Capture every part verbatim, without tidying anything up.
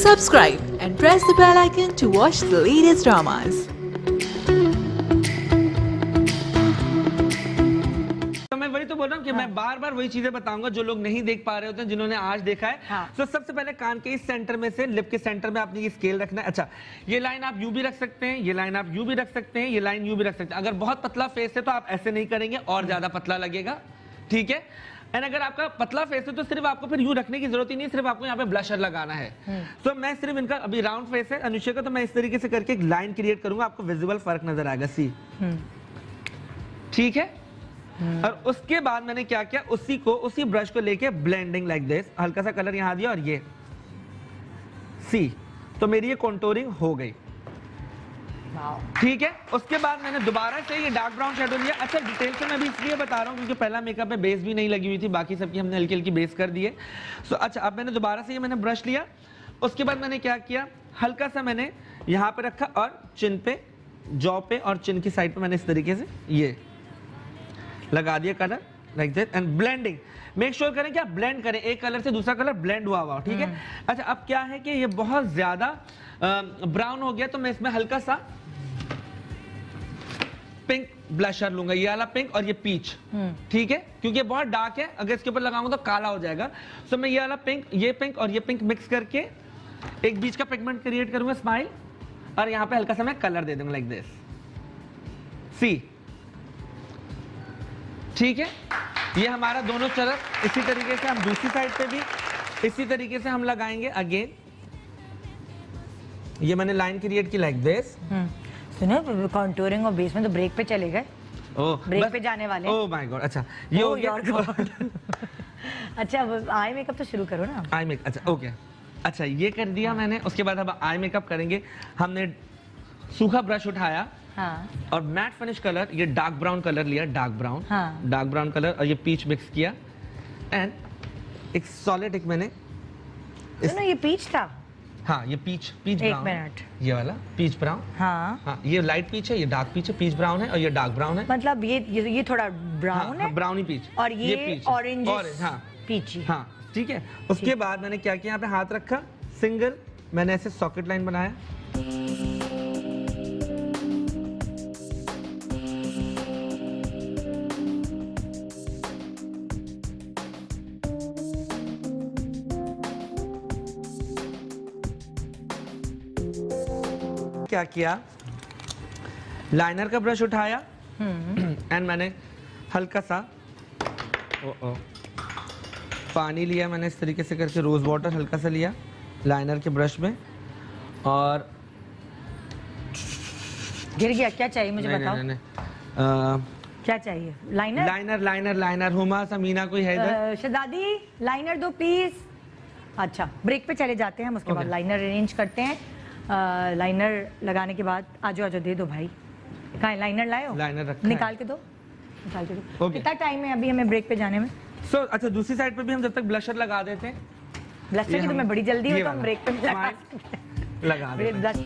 subscribe and press the bell icon to watch the latest dramas. तो मैं वही तो बोल रहा हूँ कि हाँ। मैं बार बार वही चीजें बताऊंगा जो लोग नहीं देख पा रहे होते हैं, जिन्होंने आज देखा है। हाँ। तो सबसे पहले कान के इस सेंटर में से लिप के सेंटर में आपने ये स्केल रखना है। अच्छा, ये लाइन आप यू भी रख सकते हैं, ये लाइन आप यू भी रख सकते हैं, ये लाइन यू भी रख सकते हैं। अगर बहुत पतला फेस है तो आप ऐसे नहीं करेंगे और ज्यादा पतला लगेगा, ठीक है। एंड अगर आपका पतला फेस है तो सिर्फ आपको फिर यूं रखने की जरूरत ही नहीं, सिर्फ आपको यहाँ पे ब्लशर लगाना है। तो so, मैं सिर्फ इनका अभी राउंड फेस है अनुष्का का, तो मैं इस तरीके से करके एक लाइन क्रिएट करूंगा, आपको विजिबल फर्क नजर आएगा। सी ठीक है। और उसके बाद मैंने क्या किया, उसी को उसी ब्रश को लेके ब्लेंडिंग लाइक दिस, हल्का सा कलर यहाँ दिया और ये सी, तो मेरी ये कॉन्टोरिंग हो गई, ठीक है। उसके बाद मैंने दोबारा से ये डार्क ब्राउन शेडो लिया। अच्छा, डिटेल से मैं भी इसलिए बता रहा हूँ क्योंकि पहला मेकअप में बेस भी नहीं लगी हुई थी, बाकी सबकी हमने हल्की हल्की बेस कर दी है। सो अच्छा, अब मैंने दोबारा से ये मैंने ब्रश लिया। उसके बाद मैंने क्या किया, हल्का सा मैंने यहाँ पे रखा और चिन पे, जॉ पे और चिन की साइड पे मैंने इस तरीके से ये लगा दिया colour like this. And blending, make sure करें कि आप ब्लेंड करें, एक कलर से दूसरा कलर ब्लेंड हुआ हुआ, ठीक है। अच्छा, अब क्या है कि ये बहुत ज्यादा ब्राउन हो गया तो मैं इसमें हल्का सा पिंक ब्लशर लूंगा, ये वाला पिंक और ये पीच, ठीक है, क्योंकि ये बहुत डार्क है, अगर इसके ऊपर लगाऊंगा तो काला हो जाएगा। सो मैं ये वाला पिंक, ये पिंक और ये पिंक मिक्स करके एक बीच का पिगमेंट क्रिएट करूंगा, स्माइल, और यहाँ पे हल्का सा मैं कलर दे दूंगा लाइक दिस, सी, ठीक है। ये हमारा दोनों तरफ इसी तरीके से हम दूसरी साइड पे भी इसी तरीके से हम लगाएंगे। अगेन ये मैंने लाइन क्रिएट की लाइक दिस। सुनो, कॉन्टूरिंग और बेस में तो ब्रेक पे चले गए, ब्रेक पे जाने वाले। ओह माय गॉड, अच्छा ये हो गया। अच्छा, अब आई मेकअप तो शुरू करो ना। आई मेकअप, अच्छा ओके, अच्छा ये कर दिया हाँ। मैंने। उसके बाद अब आई मेकअप करेंगे। हमने सूखा ब्रश उठाया हाँ। और मैट फिनिश कलर, ये डार्क ब्राउन कलर लिया, डार्क ब्राउन हाँ। डार्क ब्राउन कलर और ये पीच मिक्स किया एंड एक सॉलिड एक मैंने इस... ये पीच था हाँ, ये पीच पीच एक ब्राउन, मिनट, ये वाला पीच ब्राउन हाँ हाँ, ये लाइट पीच है, ये डार्क पीच है, पीच ब्राउन है और ये डार्क ब्राउन है। मतलब ये ये, ये थोड़ा ब्राउन हाँ, है, ब्राउनी पीच, और ये, ये पीच ऑरेंज हाँ पीच हाँ, ठीक है। उसके बाद मैंने क्या किया, यहाँ पे हाथ रखा, सिंगल मैंने ऐसे सॉकेट लाइन बनाया, क्या किया, लाइनर का ब्रश उठाया एंड मैंने हल्का सा ओ ओ पानी लिया, मैंने इस तरीके से करके रोज वाटर हल्का सा लिया लाइनर के ब्रश में और गिर गया। क्या चाहिए मुझे नहीं, बताओ। नहीं, नहीं, नहीं। आ, क्या चाहिए, liner liner liner liner Huma Sameena कोई है इधर? शहजादी लाइनर दो प्लीज। अच्छा, ब्रेक पे चले जाते हैं हम, उसके बाद लाइनर अरेंज करते हैं। लाइनर लगाने के बाद आजो आजो दे दो भाई, कहाँ है लाइनर, लाए हो? लाइनर रखा निकाल के दो, निकाल के दो। कितना टाइम है अभी हमें ब्रेक पे जाने में? सो so, अच्छा, दूसरी साइड पे भी हम जब तक ब्लशर लगा देते हैं, ब्लशर की तो मैं बड़ी जल्दी हो तो हम ब्रेक पे लगा लगा देते हैं।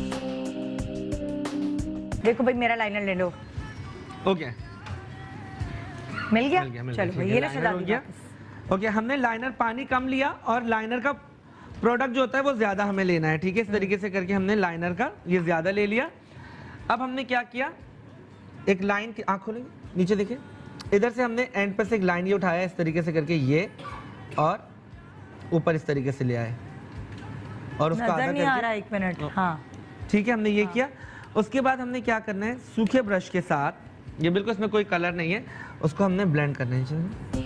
देखो भाई, मेरा लाइनर ले लो। ओके, मिल गया, मिल गया, मिल चलो गया, भाई ये ले हो गया। ओके, हमने लाइनर पानी कम लिया और लाइनर का प्रोडक्ट जो होता है वो ज्यादा हमें लेना है, ठीक है। इस तरीके से करके हमने लाइनर का ये ज्यादा ले लिया। अब हमने क्या किया, एक लाइन की आंख खोलेंगे, नीचे देखिए, इधर से हमने एंड पर से एक लाइन ये उठाया इस तरीके से करके ये, और ऊपर इस तरीके से ले आए और उसका आधा नहीं आ रहा, एक मिनट, हाँ ठीक है, हमने ये किया। उसके बाद हमने क्या करना है, सूखे ब्रश के साथ, ये बिल्कुल इसमें कोई कलर नहीं है, उसको हमने ब्लेंड करना है।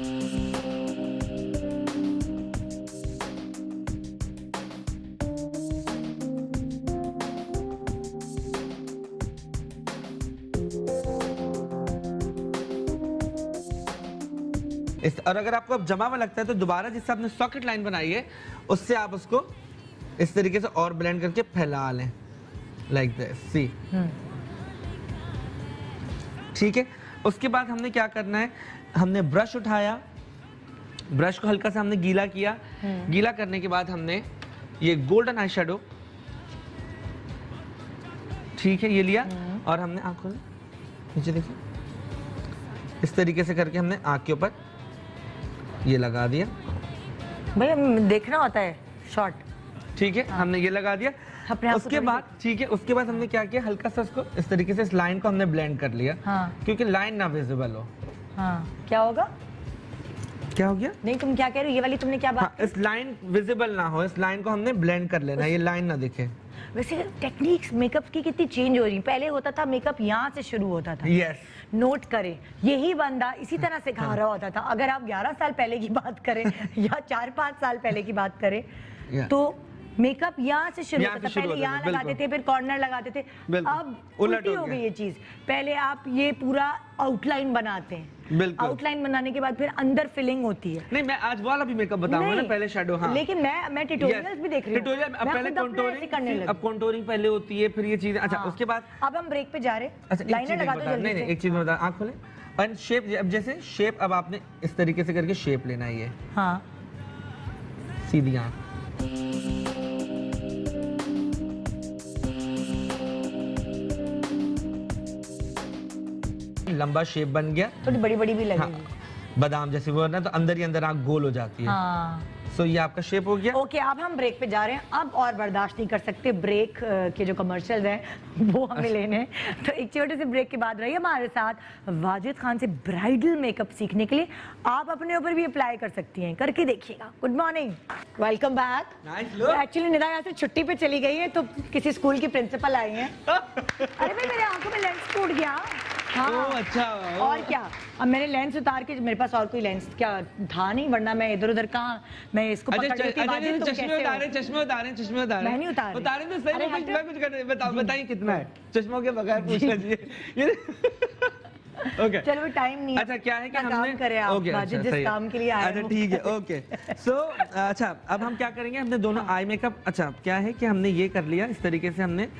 इस, और अगर आपको अब जमा हुआ लगता है तो दोबारा जिससे आपने सॉकेट लाइन बनाई है उससे आप उसको इस तरीके से और ब्लेंड करके फैला लें लाइक दिस, सी, ठीक है। उसके बाद हमने क्या करना है, हमने ब्रश उठाया, ब्रश को हल्का सा हमने गीला किया, गीला करने के बाद हमने ये गोल्डन आई शेडो, ठीक है, ये लिया और हमने आंखों में नीचे देखिए इस तरीके से करके हमने आंख के ऊपर ये लगा दिया। भैया देखना होता है शॉट, ठीक है, हाँ। हमने ये लगा दिया। अपने आप को उसके थोड़ी बाद ठीक है, उसके बाद हमने क्या किया, हल्का सा उसको इस तरीके से इस लाइन को हमने ब्लेंड कर लिया, हाँ। क्योंकि लाइन ना विजिबल हो। हाँ, क्या होगा? क्या हो गया? नहीं, तुम क्या कह रहे हो? ये वाली तुमने क्या बात? हाँ, इस लाइन विजिबल ना हो, इस लाइन को हमने ब्लेंड कर लेना, ये लाइन ना दिखे। वैसे टेक्निक्स मेकअप की कितनी चेंज हो रही है। पहले होता था मेकअप यहाँ से शुरू होता था। यस। नोट करें, यही बंदा इसी तरह से खा रहा होता था। अगर आप ग्यारह साल पहले की बात करें या चार पाँच साल पहले की बात करें Yeah. तो मेकअप यहाँ से शुरू यहाँ होता से था। शुरू पहले होता था, यहाँ लगाते बिल्कुल। थे, फिर कॉर्नर लगाते थे। बिल्कुल। अब उलट उल्टी हो हो गया। गई ये चीज। पहले आप ये पूरा आउटलाइन बनाते हैं, बिल्कुल। आउटलाइन बनाने के बाद फिर अंदर फिलिंग होती है। नहीं, मैं आज वाला भी मेकअप बताऊंगा ना, नहीं, पहले शेडो। हाँ, लेकिन मैं मैं ट्यूटोरियल्स भी देख रही हूँ। ट्यूटोरियल अब मैं पहले खुद अपने ऐसे करने कंटूरिंग, लगी। अब कंटूरिंग पहले होती है, फिर ये चीजें। अच्छा, हाँ। उसके बाद अब हम ब्रेक पे जा रहे अच्छा, हैं। एक लाइनर चीज लगा एक दो बता, जल्दी नहीं नहीं से। एक चीज बता, आँख खोले। और शेप, अब जैसे शेप, अब आपने इस तरीके से करके शेप लेना है, ये हाँ, सीधी आँख। लंबा शेप बन गया, थोड़ी बड़ी बड़ी भी हाँ, लगेगी। बादाम जैसे वो ना, तो अंदर ही अंदर आँख गोल हो जाती है। हाँ। सो ये आपका शेप हो गया। ओके, अब हम ब्रेक पे जा रहे हैं। अब और बर्दाश्त नहीं कर सकते, ब्रेक अ, के जो कमर्शियल्स हैं वो हमें लेने हैं। तो एक छोटे से ब्रेक के बाद रहिए हमारे साथ वाजिद खान से ब्राइडल मेकअप सीखने के लिए। आप अपने ऊपर भी अप्लाई कर सकती हैं, करके देखिएगा। Good morning, welcome back. Nice look. Actually Nida यहाँ से छुट्टी पे चली गई है, तो किसी स्कूल की प्रिंसिपल आई हैं। अरे भाई, मेरे आंखों में लेंस टूट गया। हाँ। ओह, अच्छा। और क्या, अब मैंने लेंस उतार के, मेरे पास और कोई लेंस क्या था नहीं, वरना मैं इधर उधर कहाँ मैं इसको अच्छा, पकड़ लेती। अच्छा, वाजिद, तुम चश्मे कैसे हो? उतारे, चश्मे उतारे, चश्मे उतारे। मैं नहीं उतार रही। उतारे तो सही, अरे मैं कुछ हटो। मैं कुछ कर बताओ, बताइए कितना है चश्मों के बगैर पूछ लीजिए। ये ओके, चलो, टाइम नहीं है। अच्छा, क्या है कि अपना हमने काम करें आप, ओके, वाजिद, अच्छा, जिस सही है। काम के लिए आए अच्छा, हो। ठीक है, ओके। सो अच्छा, अब हम क्या करेंगे, हमने दोनों आई मेकअप, अच्छा क्या है कि हमने ये कर लिया, इस तरीके से हमने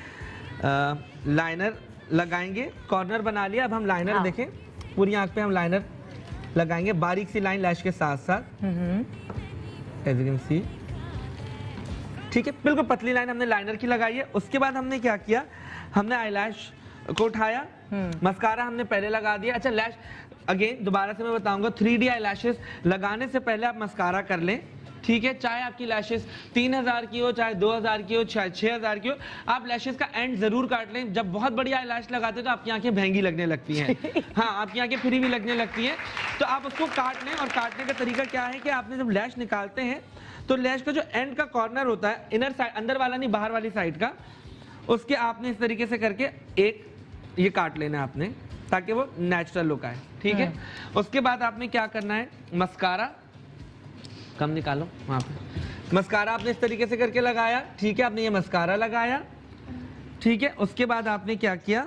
लाइनर लगाएंगे, कॉर्नर बना लिया। अब हम लाइनर हाँ। देखें, पूरी आंख पे हम लाइनर लगाएंगे, बारीक सी लाइन लैश के साथ साथ, एज यू कैन सी। ठीक है, बिल्कुल पतली लाइन हमने लाइनर की लगाई है। उसके बाद हमने क्या किया, हमने आईलैश को उठाया, मस्कारा हमने पहले लगा दिया। अच्छा, लैश अगेन दोबारा से मैं बताऊंगा, थ्री डी आई लैशेस लगाने से पहले आप मस्कारा कर लें। ठीक है, चाहे आपकी लैशेस तीन हजार की हो, चाहे दो हजार की हो, चाहे छह हजार की हो, आप लैशेस का एंड जरूर काट लें। जब बहुत बड़ी आई लैश लगाते हैं तो आपकी आंखें महंगी लगने लगती हैं। हाँ, आपकी आंखें फ्री भी लगने लगती हैं, तो आप उसको काट लें। और काटने का तरीका क्या है कि आपने जब लैश निकालते हैं तो लैश का जो एंड का कॉर्नर होता है, इनर साइड, अंदर वाला नहीं, बाहर वाली साइड का, उसके आपने इस तरीके से करके एक ये काट लेना है आपने, ताकि वो नेचुरल लुक आए। ठीक है, उसके बाद आपने क्या करना है, मस्कारा कम निकालो वहां पे, मस्कारा आपने इस तरीके से करके लगाया। ठीक है, आपने ये मस्कारा लगाया। ठीक है, उसके बाद आपने क्या किया,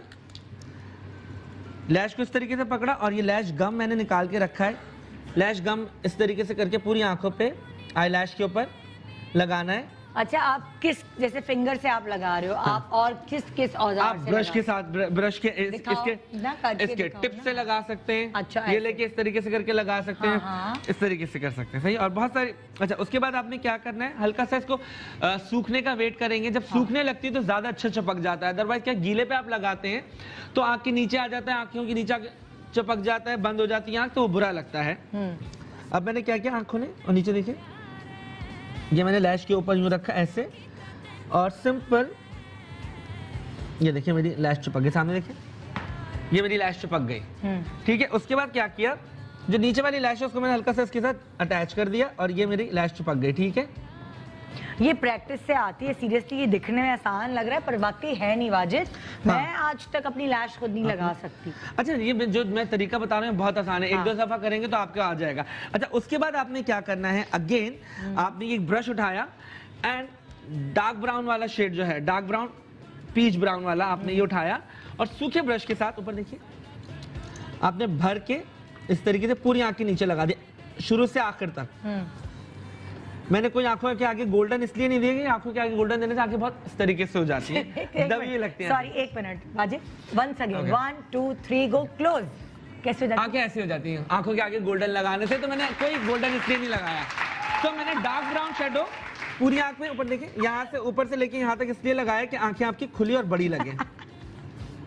लैश को इस तरीके से पकड़ा, और ये लैश गम मैंने निकाल के रखा है। लैश गम इस तरीके से करके पूरी आंखों पे आई लैश के ऊपर लगाना है। अच्छा, आप किस, जैसे फिंगर से आप लगा रहे हो, आप और किस किस औजार आप से ब्रश लगा के रहे साथ, ब्र- ब्रश के इस, दिखाओ, इसके ना करके इसके दिखाओ टिप ना। से लगा सकते हैं। अच्छा, ये ऐसे। लेके इस तरीके से करके लगा सकते हाँ, हैं, हाँ। इस तरीके से कर सकते हैं। सही, और बहुत सारी। अच्छा, उसके बाद आपने क्या करना है, हल्का सा इसको अ, सूखने का वेट करेंगे। जब सूखने लगती है तो ज्यादा अच्छा चपक जाता है। अदरवाइज क्या, गीले पे आप लगाते हैं तो आंख के नीचे आ जाता है, आंखों के नीचे आके चपक जाता है, बंद हो जाती है आंख, तो वो बुरा लगता है। हम्म। अब मैंने क्या किया, आंखों ने और नीचे देखिए, ये मैंने लैश के ऊपर यूं रखा ऐसे, और सिंपल ये देखिए मेरी लैश चिपक गई, सामने देखिए ये मेरी लैश चिपक गई। ठीक है, उसके बाद क्या किया, जो नीचे वाली लैश है उसको मैंने हल्का सा इसके साथ अटैच कर दिया, और ये मेरी लैश चिपक गई। ठीक है, ये प्रैक्टिस से आती है। सीरियसली ये दिखने में आसान लग रहा है, पर वाकई है नहीं वाजिद। हाँ। मैं आज तक अपनी लैश खुद नहीं लगा सकती। अच्छा, ये जो मैं तरीका बता रहा हूँ बहुत आसान है, एक हाँ। दो दफा करेंगे तो आपको आ जाएगा। अच्छा, उसके बाद आपने क्या करना है, अगेन आपने एक ब्रश उठाया, एंड डार्क ब्राउन वाला शेड जो है, डार्क ब्राउन, पीच ब्राउन वाला, आपने ये उठाया, और सूखे ब्रश के साथ ऊपर देखिए आपने भर के इस तरीके से पूरी आंख के नीचे लगा दिया, शुरू से आखिर तक। मैंने कोई आंखों के आगे गोल्डन इसलिए नहीं दिए, आंखों के आगे गोल्डन देने से आंखें बहुत इस तरीके से हो जाती है, दब ये लगती है। सॉरी, एक minute Wajid, once again, one two three go, close. कैसे हो जाती है? आंखें ऐसी हो जाती हैं आंखों के आगे गोल्डन लगाने से, तो मैंने कोई गोल्डन इसलिए नहीं लगाया, तो मैंने डार्क ब्राउन शेडो पूरी आंख में ऊपर देखिए, यहाँ से ऊपर से लेके यहाँ तक इसलिए लगाया कि आंखें आपकी खुली और बड़ी लगे।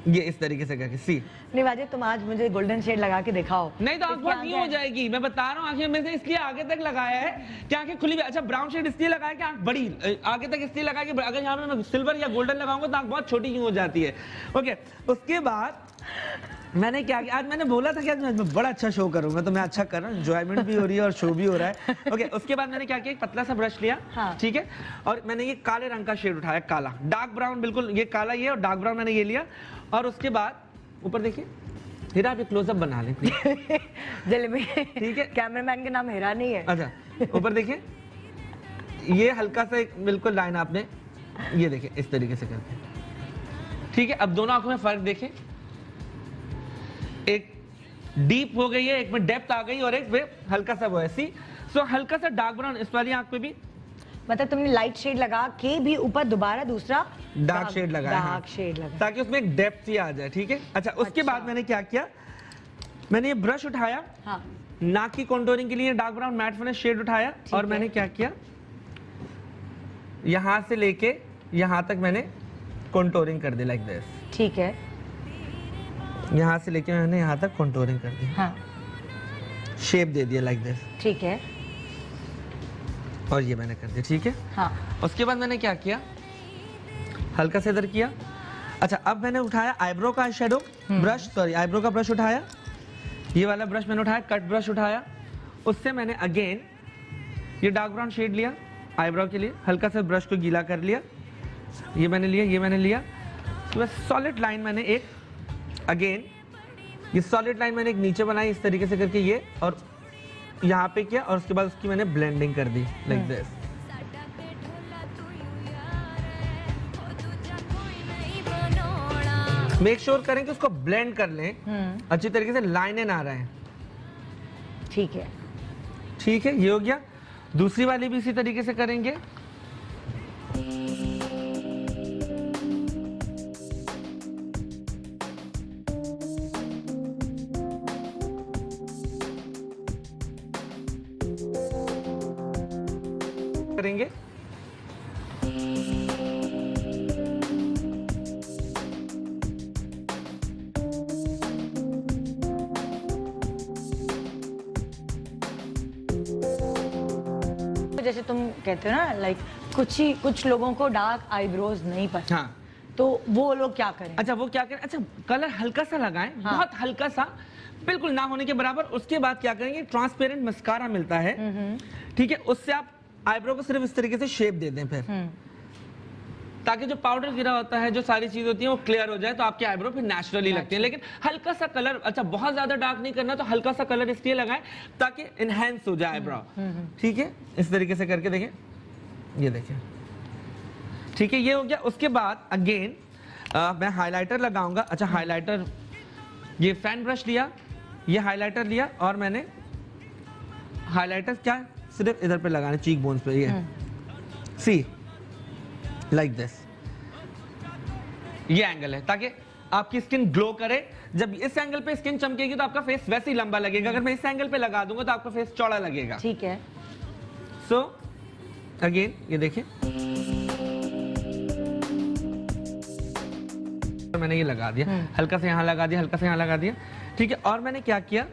ये इस तरीके से करके सी। नहीं वाजिद, तुम आज मुझे गोल्डन शेड लगा के दिखाओ। नहीं तो आंख बहुत यूं हो जाएगी, मैं बता रहा हूँ। आंखें में से इसलिए आगे तक लगाया है कि आंखें खुली। अच्छा ब्राउन शेड इसलिए लगाया कि आंख बड़ी आगे तक इसलिए लगाया कि अगर यहाँ पे मैं सिल्वर या गोल्डन लगाऊंगा तो आंख बहुत छोटी क्यों हो जाती है। ओके, उसके बाद मैंने क्या किया, आज मैंने बोला था कि आज मैं बड़ा अच्छा शो करूंगा, तो मैं अच्छा कर रहा हूँ, एंजॉयमेंट भी हो रही है और शो भी हो रहा है। ओके, उसके बाद मैंने क्या किया, एक पतला सा ब्रश लिया, हाँ। ठीक है, और मैंने ये काले रंग का शेड उठाया, काला डार्क ब्राउन, बिल्कुल ये काला ये और डार्क ब्राउन मैंने ये लिया। और उसके बाद ऊपर देखिए, हीरा आप क्लोजअप बना लें जल्दी, ठीक है। कैमरामैन के नाम हीरा नहीं है। अच्छा, ऊपर देखिए, ये हल्का सा एक बिल्कुल लाइन आपने ये देखिए इस तरीके से करके, ठीक है। अब दोनों आंखों में फर्क देखें, एक डीप हो गई है, एक में डेप्थ आ गई और एक में हल्का सा वो है। सी सो हल्का सा डार्क ब्राउन इस वाली आंख पे भी, मतलब तुमने लाइट शेड लगा के भी ऊपर दोबारा दूसरा डार्क शेड लगाया, डार्क शेड लगा, ताकि उसमें एक डेप्थ ही आ जाए, ठीक है। अच्छा, उसके अच्छा। बाद मैंने क्या किया, मैंने ये ब्रश उठाया, हाँ। नाक की कॉन्टोरिंग के लिए dark brown matte finish shade उठाया और मैंने क्या किया, यहां से लेके यहां तक मैंने कॉन्टोरिंग कर दी लाइक दिस, ठीक है। यहां से लेके मैंने यहां तक कॉन्टोरिंग कर दी, हाँ। शेप दे दिया लाइक दिस, ठीक है। और ये मैंने कर दिया, ठीक है। हाँ। उसके बाद मैंने क्या किया, हल्का से इधर किया। अच्छा, अब मैंने उठाया आईब्रो का शेडो ब्रश, सॉरी आईब्रो का ब्रश उठाया, ये वाला ब्रश मैंने उठाया, कट ब्रश उठाया, उससे मैंने अगेन ये डार्क ब्राउन शेड लिया आईब्रो के लिए, हल्का सा ब्रश को गीला कर लिया, ये मैंने लिया, ये मैंने लिया। उसके बाद सॉलिड लाइन मैंने एक अगेन ये सॉलिड लाइन मैंने एक नीचे बनाई इस तरीके से करके ये, और यहाँ पे किया, और उसके बाद उसकी मैंने ब्लेंडिंग कर दी लाइक दिस। मेक श्योर करें कि उसको ब्लेंड कर लें अच्छी तरीके से, लाइनें ना रहे, ठीक है। ठीक है। ये हो गया। दूसरी वाली भी इसी तरीके से करेंगे। करेंगे जैसे तुम कहते हो ना, लाइक कुछ ही कुछ लोगों को डार्क आईब्रोज नहीं पसंद, हाँ, तो वो लोग क्या करें? अच्छा वो क्या करें, अच्छा कलर हल्का सा लगाएं, हाँ। बहुत हल्का सा, बिल्कुल ना होने के बराबर। उसके बाद क्या करेंगे, ट्रांसपेरेंट मस्कारा मिलता है, ठीक है, उससे आप आईब्रो को सिर्फ इस तरीके से शेप दे दें फिर, ताकि जो पाउडर गिरा होता है, जो सारी चीज होती है वो क्लियर हो जाए, तो आपके आईब्रो फिर नेचुरली लगते हैं। लेकिन हल्का सा कलर, अच्छा बहुत ज्यादा डार्क नहीं करना, तो हल्का सा कलर इसलिए लगाएं ताकि इनहेंस हो जाए आईब्रो, ठीक है। इस तरीके से करके देखें, ये देखें, ठीक है, ये हो गया। उसके बाद अगेन मैं हाइलाइटर लगाऊंगा। अच्छा, हाइलाइटर, ये फैन ब्रश लिया, ये हाइलाइटर लिया, और मैंने हाइलाइटर क्या सिर्फ इधर पे लगाने, चीक बोन्स पे, ये सी लाइक दिस, ये एंगल है ताकि आपकी स्किन ग्लो करे। जब इस एंगल पे स्किन चमकेगी तो आपका फेस वैसे ही लंबा लगेगा, अगर मैं इस एंगल पे लगा दूंगा तो आपका फेस चौड़ा लगेगा, ठीक है। सो अगेन ये देखिए, तो मैंने ये लगा दिया, हल्का से यहाँ लगा दिया, हल्का से यहाँ लगा दिया, ठीक है। और मैंने क्या किया,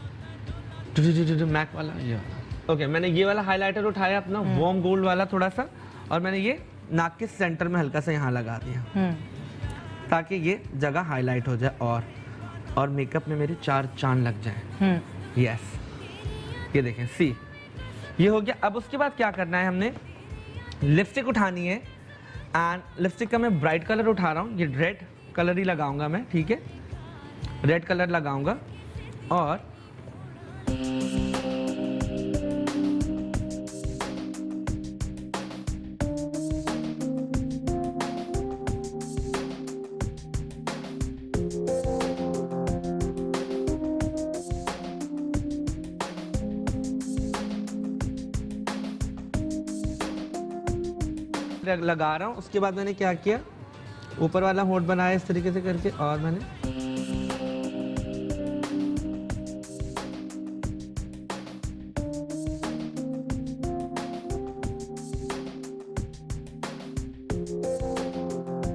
मैक वाला ये वाला, ओके, मैंने ये वाला हाइलाइटर उठाया अपना वार्म गोल्ड वाला थोड़ा सा, और मैंने ये नाक के सेंटर में हल्का सा यहाँ लगा दिया, ताकि ये जगह हाईलाइट हो जाए और और मेकअप में मेरे चार चांद लग जाए। यस, ये देखें, सी ये हो गया। अब उसके बाद क्या करना है, हमने लिपस्टिक उठानी है, एंड लिपस्टिक का मैं ब्राइट कलर उठा रहा हूँ, ये रेड कलर ही लगाऊंगा मैं, ठीक है, रेड कलर लगाऊंगा। और लगा रहा हूं। उसके बाद मैंने क्या किया, ऊपर वाला होंठ बनाया इस तरीके से करके, और मैंने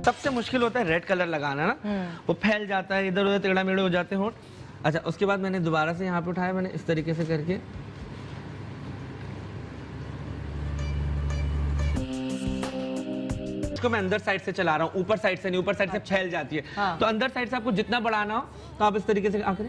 सबसे मुश्किल होता है रेड कलर लगाना ना, वो फैल जाता है, इधर उधर टेढ़ा मेढ़े हो जाते हैं होंठ। अच्छा, उसके बाद मैंने दोबारा से यहाँ पे उठाया, मैंने इस तरीके से करके इसको मैं अंदर साइड से चला रहा हूँ, ऊपर साइड से नहीं, ऊपर साइड से फैल जाती है। हाँ। तो अंदर साइड से आपको जितना बढ़ाना हो तो आप इस तरीके से आकर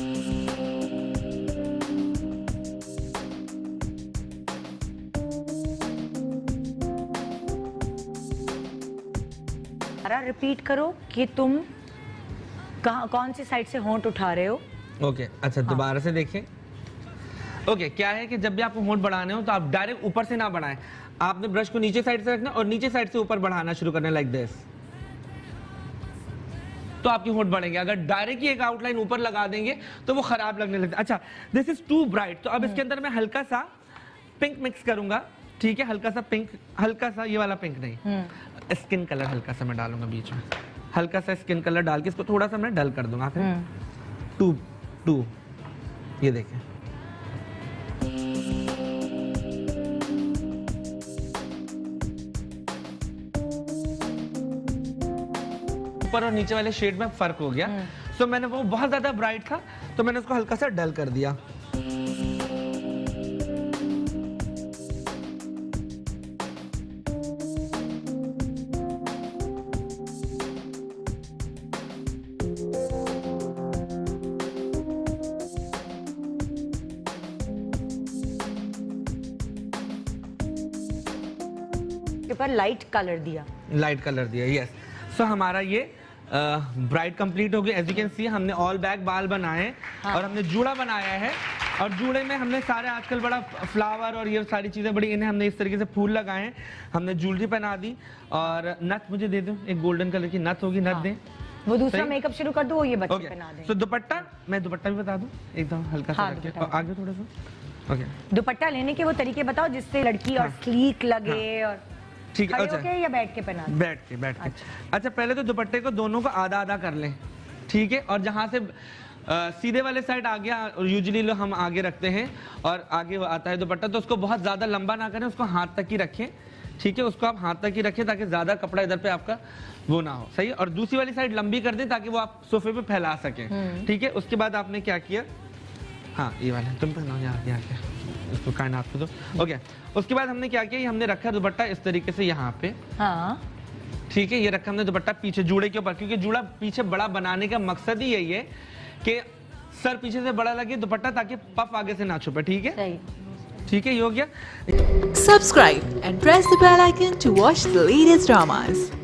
रिपीट करो कि तुम कहाँ कौन सी साइड से होंठ उठा रहे हो। ओके okay, अच्छा हाँ। दोबारा से देखें। ओके okay, क्या है कि जब भी आपको होंठ बढ़ाने हो तो आप डायरेक्ट ऊपर से ना बढ़ाएं, आपने ब्रश को नीचे साइड से रखना और नीचे साइड से ऊपर बढ़ाना शुरू करना, लाइक दिस, तो आपके होंठ बढ़ेंगे। अगर डायरेक्ट ही एक आउटलाइन ऊपर लगा देंगे तो वो खराब लगने लगता है। अच्छा, दिस इज टू ब्राइट, तो अब इसके अंदर मैं हल्का सा पिंक मिक्स करूंगा, ठीक है, हल्का सा पिंक, हल्का सा, ये वाला पिंक नहीं, स्किन कलर हल्का सा मैं डालूंगा बीच में, हल्का सा स्किन कलर डाल के इसको थोड़ा सा मैं डल कर दूंगा। टू टू ये देखें, ऊपर और नीचे वाले शेड में फर्क हो गया। सो so, मैंने वो बहुत ज्यादा ब्राइट था तो मैंने उसको हल्का सा डल कर दिया। पर लाइट कलर दिया, लाइट कलर दिया, यस। सो हमारा ये ब्राइट कंप्लीट हो गया। एज यू कैन सी हमने ऑल बैक बाल बनाए हाँ। और हमने जूड़ा बनाया है, और जूड़े में हमने सारे आजकल बड़ा फ्लावर और ये सारी चीजें बड़ी, इन्हें हमने इस तरीके से फूल लगाए हैं, हमने ज्वेलरी पहना दी, और नथ मुझे दे दो, एक गोल्डन कलर की नथ होगी, नथ हाँ। दें, वो दूसरा मेकअप शुरू कर दो, ये बच्चे पहना दें। सो दुपट्टा, मैं दुपट्टा भी बता दूं एकदम हल्का सा रख के, आगे थोड़ा सा। ओके, दुपट्टा लेने के वो तरीके बताओ जिससे लड़की और स्लीक लगे, और ठीक है, अच्छा, या बैठ के पहना? बैठ के, बैठ के। अच्छा, अच्छा पहले तो दुपट्टे को दोनों को आधा आधा कर लें, ठीक है, और जहां से आ, सीधे वाले साइड आ गया, यूजुअली लोग हम आगे रखते हैं और आगे आता है दुपट्टा, तो उसको बहुत ज्यादा लंबा ना करें, उसको हाथ तक ही रखें, ठीक है, उसको आप हाथ तक ही रखें ताकि ज्यादा कपड़ा इधर पे आपका वो ना हो, सही है। और दूसरी वाली साइड लंबी कर दें ताकि वो आप सोफे पे फैला सकें, ठीक है। उसके बाद आपने क्या किया, हाँ ये वाला तुम पहनाओ, यहाँ यहाँ के इसको कायनात को दो, ओके। उसके बाद हमने क्या किया, ये हमने रखा दुपट्टा इस तरीके से यहाँ पे, हाँ ठीक है, ये रखा हमने दुपट्टा पीछे जूड़े के ऊपर, क्योंकि जूड़ा पीछे बड़ा बनाने का मकसद ही यही है कि सर पीछे से बड़ा लगे दुपट्टा, ताकि पफ आगे से ना छुपे, ठीक है, ठीक है, ये हो गया। Subscribe and press the bell icon to watch the latest dramas.